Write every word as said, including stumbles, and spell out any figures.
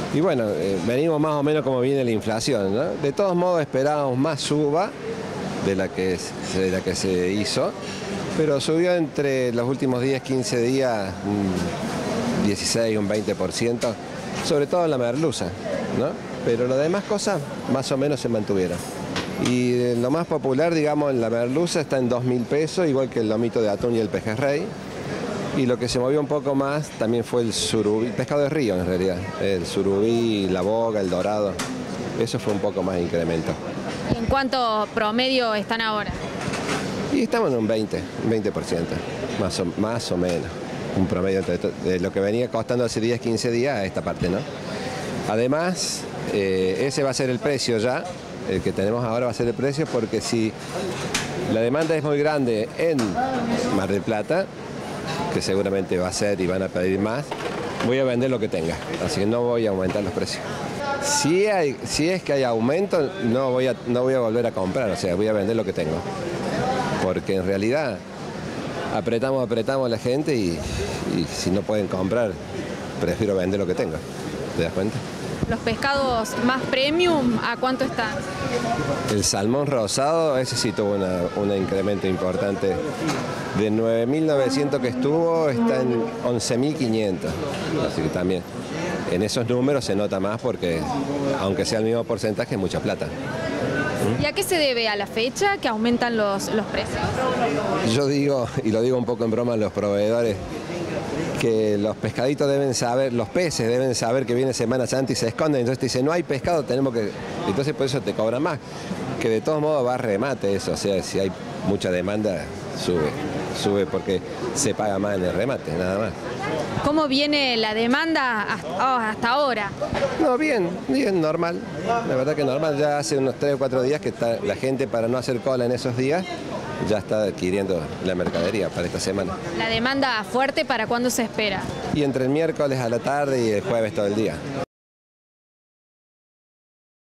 Y bueno, eh, venimos más o menos como viene la inflación, ¿no? De todos modos esperábamos más suba de la que, de la que se hizo, pero subió entre los últimos diez, quince días un dieciséis, un veinte por ciento, sobre todo en la merluza, ¿no? Pero las demás cosas más o menos se mantuvieron. Y lo más popular, digamos, en la merluza está en dos mil pesos, igual que el lomito de atún y el pejerrey. Y lo que se movió un poco más también fue el surubí, pescado de río en realidad, el surubí, la boga, el dorado. Eso fue un poco más de incremento. ¿En cuánto promedio están ahora? Y estamos en un veinte, un veinte por ciento, más o, más o menos. Un promedio entre de lo que venía costando hace diez, quince días a esta parte, ¿no? Además, eh, ese va a ser el precio ya, el que tenemos ahora va a ser el precio, porque si la demanda es muy grande en Mar del Plata, que seguramente va a ser y van a pedir más, voy a vender lo que tenga, así que no voy a aumentar los precios. Si, hay, si es que hay aumento, no voy, a, no voy a volver a comprar, o sea, voy a vender lo que tengo, porque en realidad apretamos, apretamos a la gente y, y si no pueden comprar, prefiero vender lo que tengo, ¿te das cuenta? ¿Los pescados más premium a cuánto están? El salmón rosado, ese sí tuvo una, un incremento importante. De nueve mil novecientos que estuvo, está en once mil quinientos. Así que también, en esos números se nota más porque, aunque sea el mismo porcentaje, es mucha plata. ¿Y a qué se debe? ¿A la fecha que aumentan los, los precios? Yo digo, y lo digo un poco en broma a los proveedores, que los pescaditos deben saber, los peces deben saber que viene Semana Santa y se esconden. Entonces te dicen, no hay pescado, tenemos que... Entonces por eso te cobran más. Que de todos modos va a remate eso, o sea, si hay mucha demanda, sube. Sube porque se paga más en el remate, nada más. ¿Cómo viene la demanda hasta, oh, hasta ahora? No, bien, bien, normal. La verdad que normal, ya hace unos tres o cuatro días que está la gente, para no hacer cola en esos días, ya está adquiriendo la mercadería para esta semana. ¿La demanda fuerte para cuándo se espera? Y entre el miércoles a la tarde y el jueves todo el día.